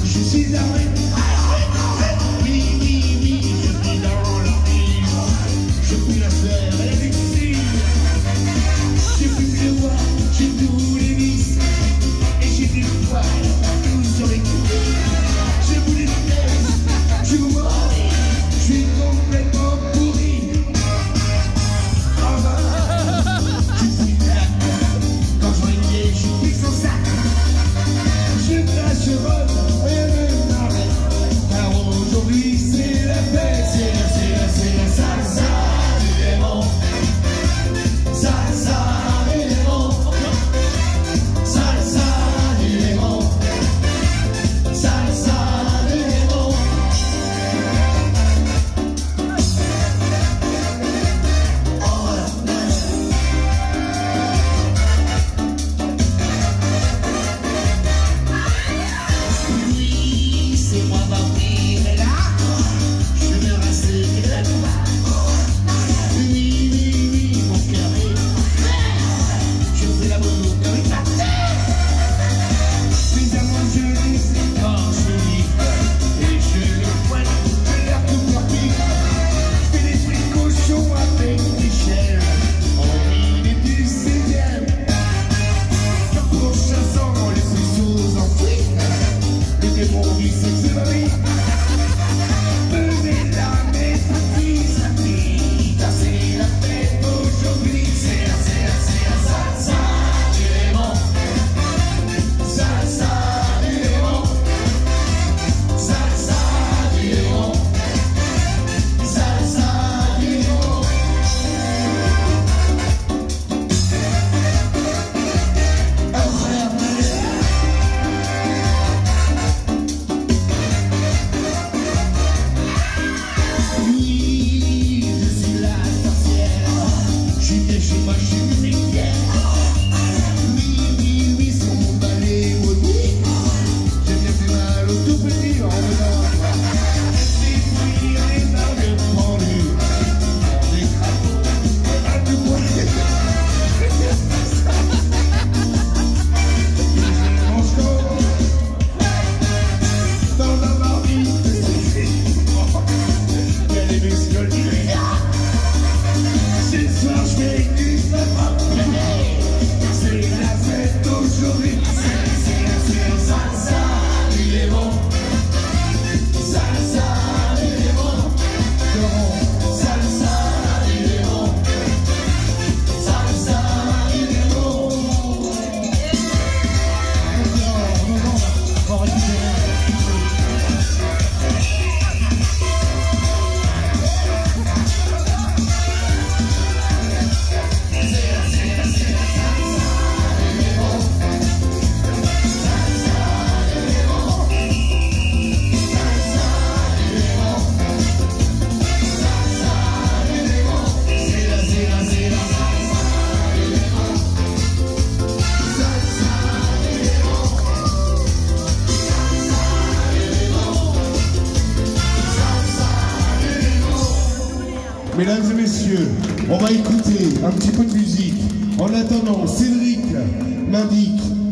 Je suis armé. Oui, oui, oui, je suis dans l'empire. Je puis la faire et la vexer. J'ai plus que le bois, j'ai tous les vices. Et j'ai des poils partout sur les couilles. Je vous les teste, je vous mords. Je suis complètement pourri. Enfin, je suis là. Quand je riais, je pique son sac. Je crache, je rôde, rien ne m'arrête. Car aujourd'hui c'est la fête, c'est la salsa du démon. Salsa du démon. Salsa du démon. Salsa du démon. Oui, c'est moi vampire et là, je me rassure de la gloire. Oui, oui, oui, mon cœur est fait. Je fais l'amour avec ma tête. Mes amours, je les écorche et je les pointe de l'air tout leur pique. Je fais des trucs cochons avec des chaînes. Envie des du 16e. Car pour chassant les faisceaux enfouis, le démon vit sexe ma vie. Venez là, mes petits amis, car c'est la fête aujourd'hui. C'est la salsa du démon. Salsa du démon. Salsa du démon. Salsa du démon. Oui, je suis la sorcière. Je suis chez moi, je suis musicienne. Oui, oui, oui, sur mon balai maudit. J'ai bien fait mal au tout petit en venant. J'ai pris les barres pendues. Des crapauds à tout point. Monchecourt dans la marmite. Il y a des muscles du regard. Ce soir je vais du sapin. C'est la fête aujourd'hui. C'est la salsa du démon. Salsa du démon. Salsa du démon. Salsa du démon. On va récupérer. Mesdames et messieurs, on va écouter un petit peu de musique. En attendant, Cédric m'indique